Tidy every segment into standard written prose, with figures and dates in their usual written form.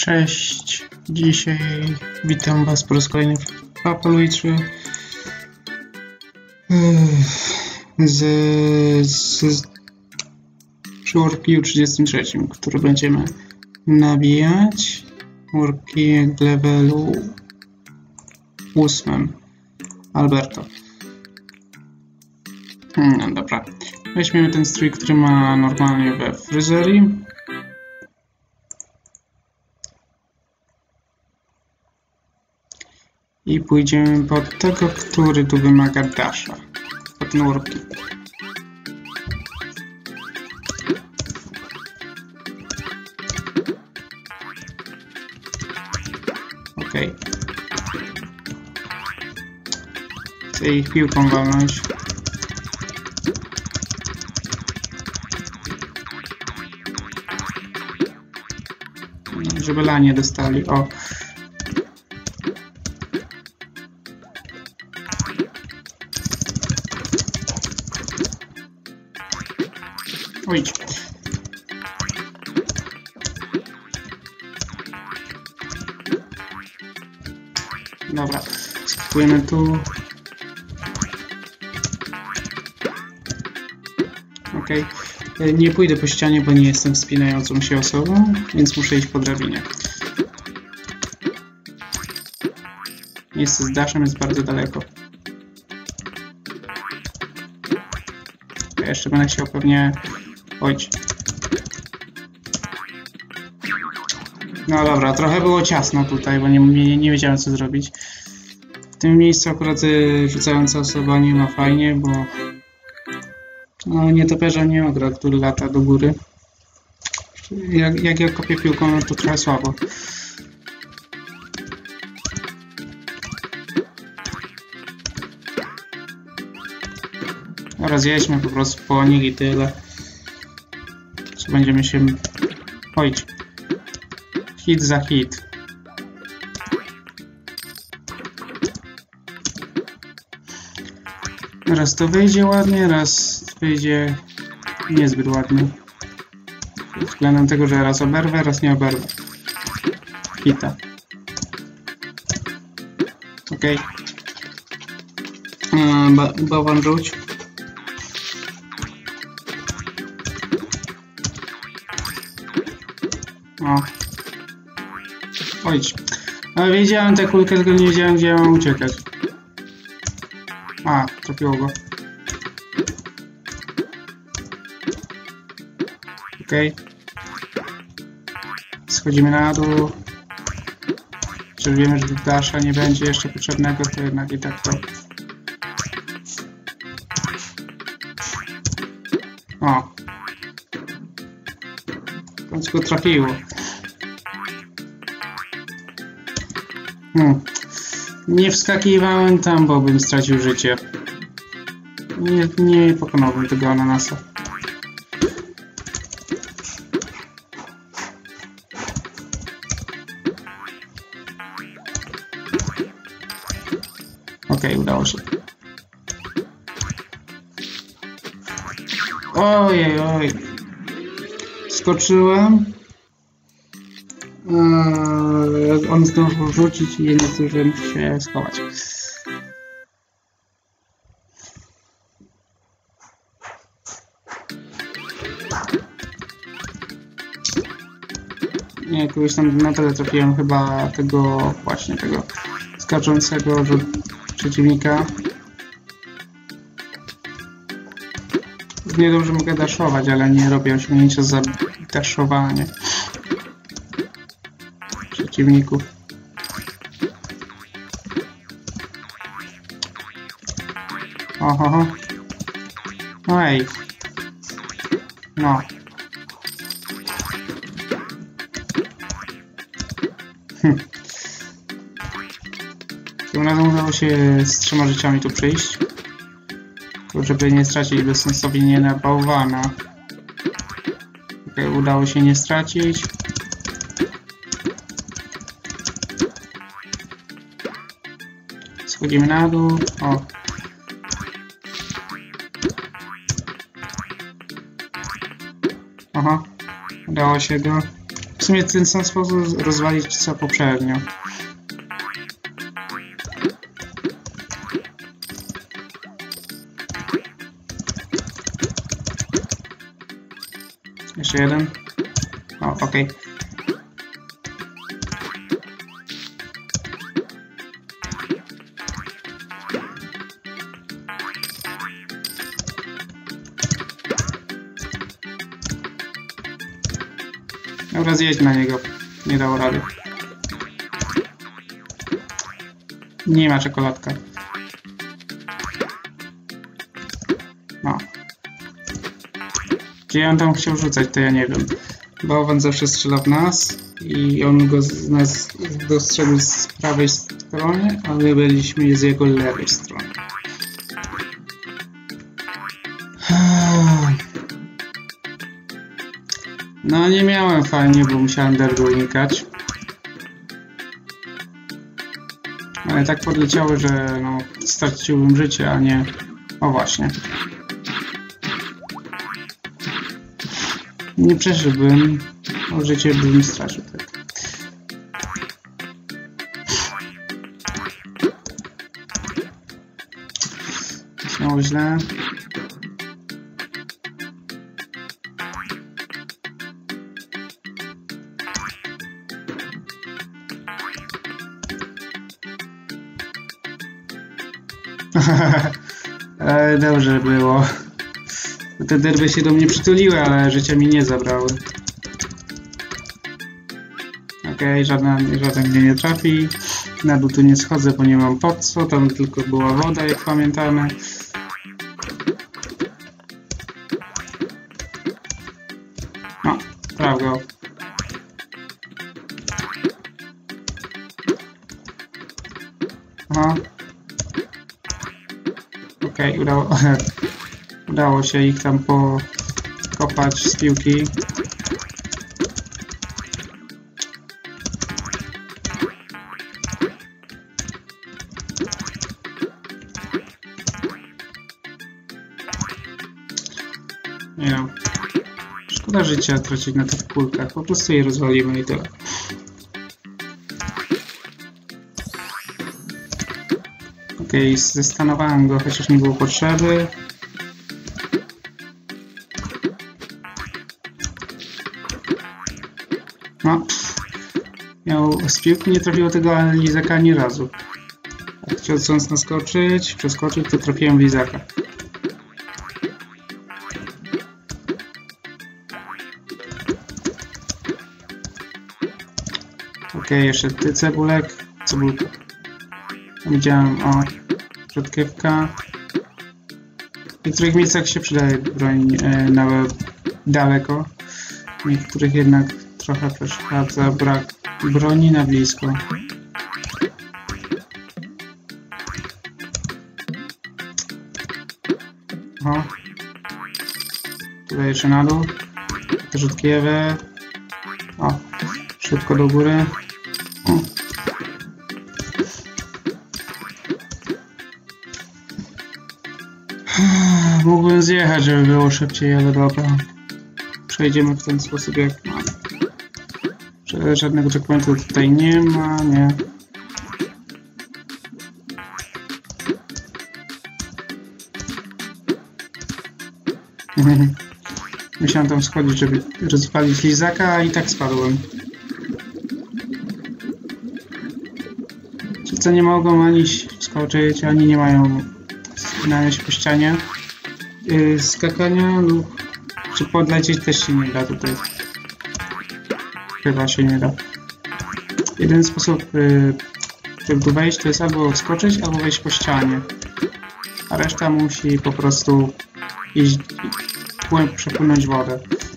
Cześć, dzisiaj witam Was po raz kolejny w Papalui 3 przy workpiu 33, który będziemy nabijać. Workpie levelu 8 Alberto. No dobra, weźmiemy ten strój, który ma normalnie we fryzerii. I pójdziemy pod tego, który tu wymaga dasha. Pod ten workpie. Okej. Chcę ich piłką walnąć. Żeby lanie dostali. O. Idź. Dobra, skakujemy tu. Okej. Nie pójdę po ścianie, bo nie jestem wspinającą się osobą, więc muszę iść po drabinie. Miejsce z dashem jest bardzo daleko. Ja jeszcze będę chciał pewnie... Chodź. No dobra, trochę było ciasno tutaj, bo nie wiedziałem co zrobić. W tym miejscu akurat rzucająca osoba nie ma fajnie, bo no, nietoperza nie ogra, który lata do góry. Jak ja kopię piłką, no to trochę słabo. Teraz jedźmy po prostu po nich i tyle. Co będziemy się... Chodź. Hit za hit. Raz to wyjdzie ładnie, raz wyjdzie niezbyt ładnie. Względem tego, że raz oberwę, raz nie oberwę. Hita. Okej. Bałwan rzuć. O. Chodź. Ale wiedziałem tę kulkę, tylko nie wiedziałem, gdzie ja mam uciekać. A, trafiło go. Okej. Schodzimy na dół. Czy wiemy, że dasha nie będzie jeszcze potrzebnego, to jednak i tak to... O. W końcu go trafiło. Nie wskakiwałem tam, bo bym stracił życie. Nie pokonałbym tego ananasa. Okej, udało się. Ojej, oj. Skoczyłem. On zdążył rzucić i nie zdążyłem się schować. Nie, kogoś tam na tyle trafiłem chyba tego skaczącego przeciwnika. Nie dobrze mogę daszować, ale nie robię osiągnięcia za daszowanie przeciwników. Oho. Ej. No. Tym razem udało się z 3 życiami tu przyjść. Żeby nie stracić bezsensownie na bałwana. Okay, udało się nie stracić. Schodzimy na dół. O. Aha. Udało się go w sumie ten sam sposób rozwalić co poprzednio. Jeszcze jeden. O, okej. Dobra, zjeść na niego. Nie dało rady. Nie ma czekoladka. No. Gdzie on tam chciał rzucać, to ja nie wiem. Bałwan zawsze strzela w nas i on go z nas dostrzegł z prawej strony, a my byliśmy z jego lewej strony. No nie miałem fajnie, bo musiałem derby unikać. Ale tak podleciały, że no, straciłbym życie, a nie... O właśnie. Nie przeżyłbym, o życie bym stracił, tak. Znowu źle. Dobrze było. Te derby się do mnie przytuliły, ale życia mi nie zabrały. Okej, żaden mnie nie trafi. Na dół tu nie schodzę, bo nie mam po co. Tam tylko była woda, jak pamiętamy. No, traf go. Aha. Okej, udało się ich tam pokopać z piłki. Nie wiem. Szkoda życia tracić na tych kulkach. Po prostu je rozwalimy i tyle. Okej, zestanowałem go, chociaż nie było potrzeby. No, z piłki nie trafiło tego lizaka ani razu. Jak chcąc przeskoczyć, to trafiłem w lizaka. Okej, jeszcze cebulka. Widziałem, o, rzodkiewka. W niektórych miejscach się przydaje broń daleko. W niektórych jednak trochę przeszkadza brak broni na blisko. O. Tutaj jeszcze na dół. Rzodkiewę. O, szybko do góry. O. Mógłbym zjechać, żeby było szybciej, ale dobra. Przejdziemy w ten sposób, jak mamy. Żadnego checkpointu tutaj nie ma, nie. Musiałem tam schodzić, żeby rozpalić lizaka, i tak spadłem. Ci, co nie mogą ani skoczyć, ani nie mają spinania się po ścianie, skakania lub czy podlecieć też się nie da tutaj. Chyba się nie da. Jeden sposób, żeby tu wejść, to jest albo odskoczyć, albo wejść po ścianie. A reszta musi po prostu iść, przepłynąć wodę.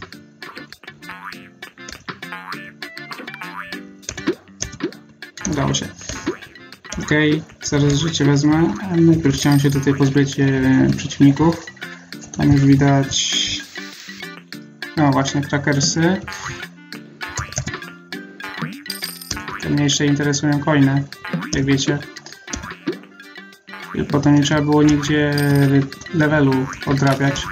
Udało się. Okej, zaraz życie wezmę, ale najpierw chciałem się tutaj pozbyć przeciwników. Tam już widać... No właśnie, krakersy. Te mniejsze interesują coiny, jak wiecie. I potem nie trzeba było nigdzie levelu odrabiać.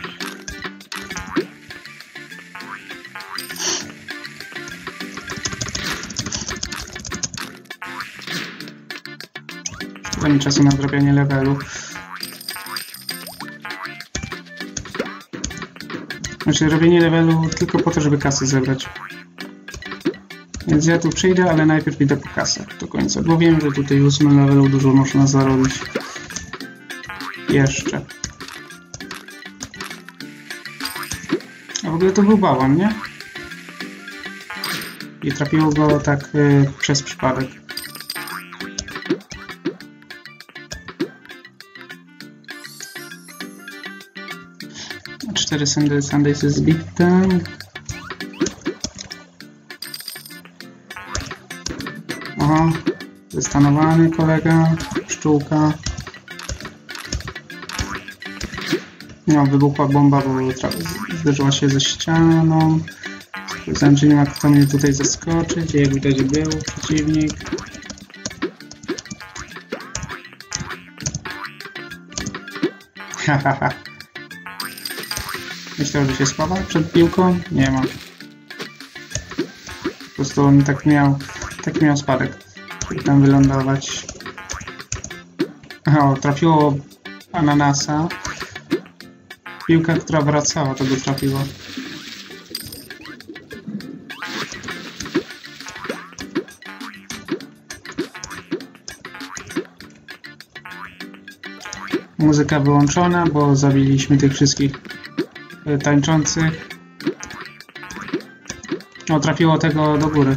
Szkoda mi czasu na zrobienie levelu. Znaczy robienie levelu tylko po to, żeby kasę zebrać. Więc ja tu przyjdę, ale najpierw idę po kasę do końca, bo wiem, że tutaj w 8 levelu dużo można zarobić. Jeszcze. A w ogóle to był bałwan, nie? I trafiło go tak przez przypadek. Cztery Sundaysy zbite. Aha, zestanowany kolega, pszczółka. No, wybuchła bomba, bo zderzyła się ze ścianą. Sprawdzałem, czy nie ma kto mnie tutaj zaskoczyć. Jak widać był przeciwnik. Hahaha. Myślał, że się schowa przed piłką? Nie ma. Po prostu on tak miał spadek, żeby tam wylądować. O, trafiło ananasa. Piłka, która wracała, to go trafiła. Muzyka wyłączona, bo zabiliśmy tych wszystkich tańczących. O, trafiło tego do góry.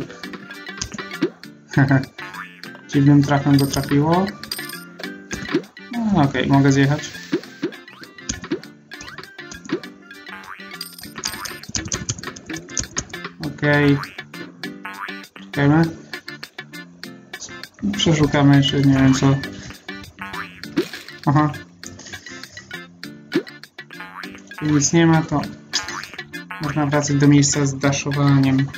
Dziwnym trafem go trafiło. No, okej, mogę zjechać. Okej. Czekajmy. Przeszukamy jeszcze, nie wiem co. Aha. Jeśli nic nie ma, to można wracać do miejsca z daszowaniem.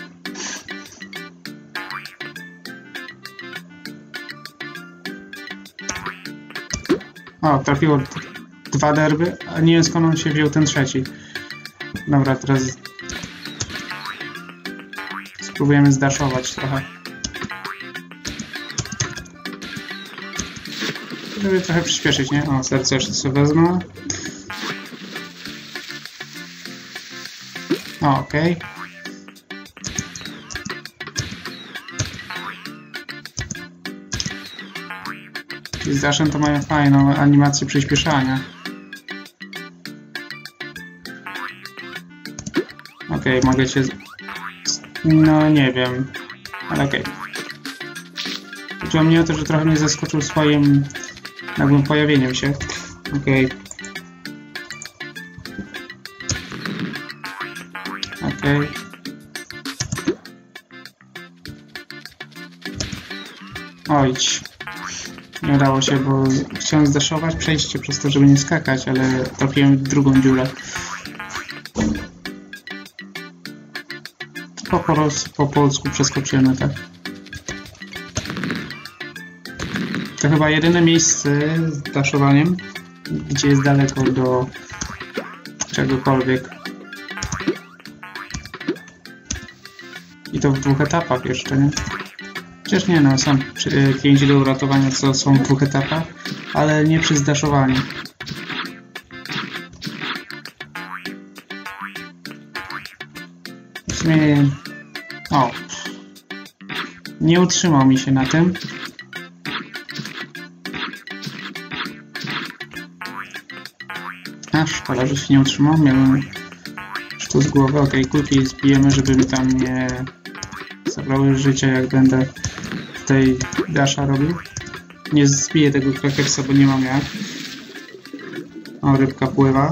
O, trafiło 2 derby, a nie wiem skąd on się wziął ten trzeci. Dobra, teraz spróbujemy zdaszować trochę. Żeby trochę przyspieszyć, nie? O, serce jeszcze sobie wezmę. O, okej. I z daszem to mają fajną animację przyspieszania. Okej, mogę cię... No, nie wiem. Ale okej. Chodziło mnie o to, że trochę mnie zaskoczył swoim nagłym pojawieniem się. Okej. Okej. Ojdź. Nie udało się, bo chciałem zdaszować przejście przez to, żeby nie skakać, ale trafiłem w drugą dziurę. Po polsku przeskoczymy, tak? To chyba jedyne miejsce z daszowaniem, gdzie jest daleko do czegokolwiek. I to w 2 etapach jeszcze, nie? Przecież nie, no, są klienci do uratowania, co są w 2 etapach, ale nie przy zdaszowaniu. W sumie... O! Nie utrzymał mi się na tym. A, szkoda, że się nie utrzymał. Miałem sztu z głowy. Okej, kulki zbijemy, żeby mi tam nie zabrały życia, jak będę tutaj dasha robił. Nie zbiję tego krakersa, bo nie mam jak. O, rybka pływa.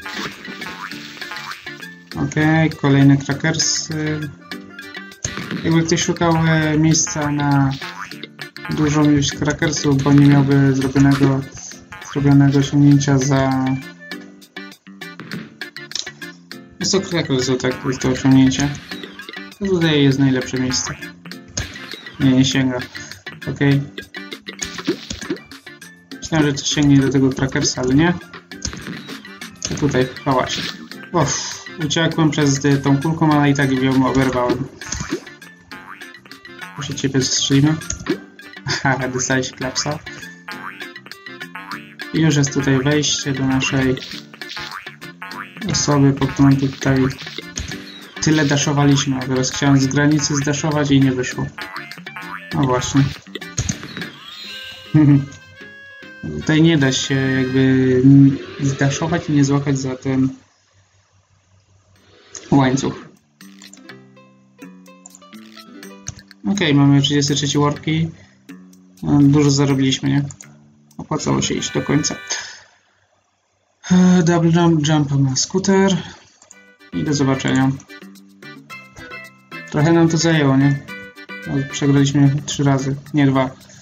Okej, kolejne krakersy. Jakby ktoś szukał miejsca na dużą ilość krakersów, bo nie miałby zrobionego osiągnięcia za... Jest to krakersów, tak, jest to osiągnięcie. To tutaj jest najlepsze miejsce. Nie sięga. Okej. Myślałem, że to sięgnie do tego krakersa, ale nie. To tutaj, o właśnie. Uciekłem przez tą kulką, ale i tak ją oberwałem. Muszę ciebie strzelimy. Haha, dostałeś klapsa. I już jest tutaj wejście do naszej osoby, po którą tutaj tyle daszowaliśmy, a teraz chciałem z granicy zdaszować i nie wyszło. No właśnie. Tutaj nie da się jakby zdaszować i nie złapać za ten łańcuch. Ok, mamy 33 warpki. Dużo zarobiliśmy, nie? Opłacało się iść do końca. Double jump na skuter. I do zobaczenia. Trochę nam to zajęło, nie? Przegraliśmy 3 razy, nie 2.